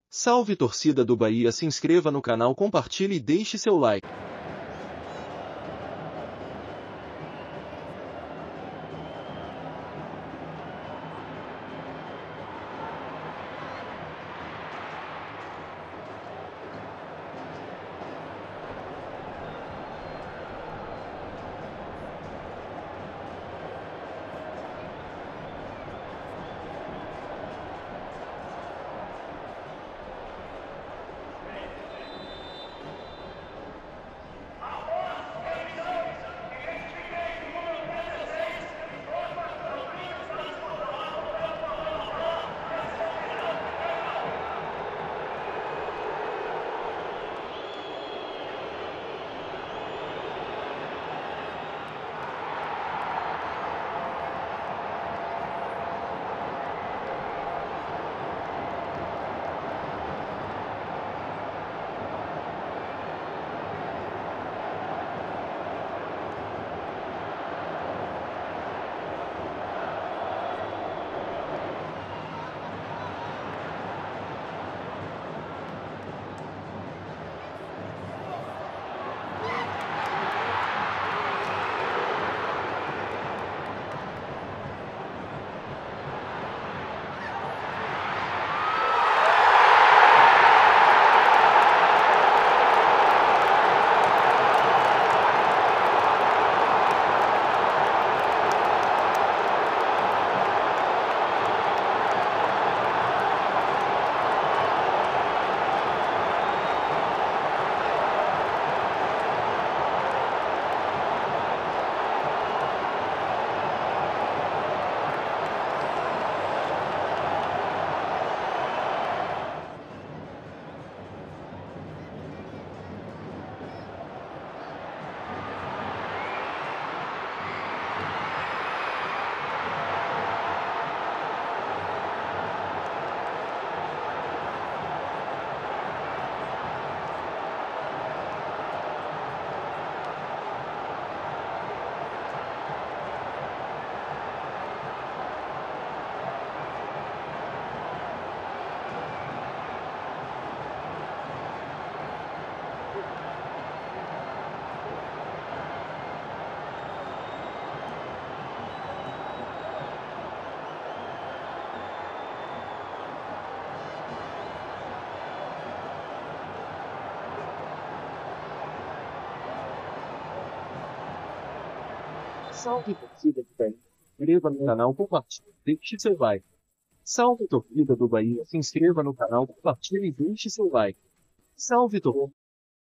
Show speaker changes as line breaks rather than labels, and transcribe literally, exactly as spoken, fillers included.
Salve torcida do Bahia, se inscreva no canal, compartilhe e deixe seu like. Salve torcida do Bahia, se inscreva no canal, compartilhe e deixe seu like. Salve torcida do Bahia, se inscreva no canal, compartilhe e deixe seu like. Salve torcida.